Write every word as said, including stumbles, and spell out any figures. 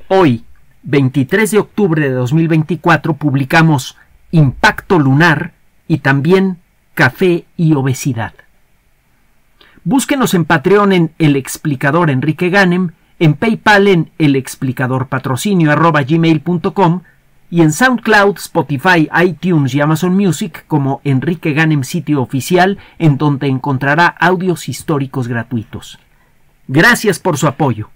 Hoy, veintitrés de octubre de dos mil veinticuatro, publicamos Impacto Lunar y también Café y Obesidad. Búsquenos en Patreon en El Explicador Enrique Ganem, en PayPal en elexplicadorpatrocinio arroba gmail punto com y en SoundCloud, Spotify, iTunes y Amazon Music como Enrique Ganem Sitio Oficial, en donde encontrará audios históricos gratuitos. Gracias por su apoyo.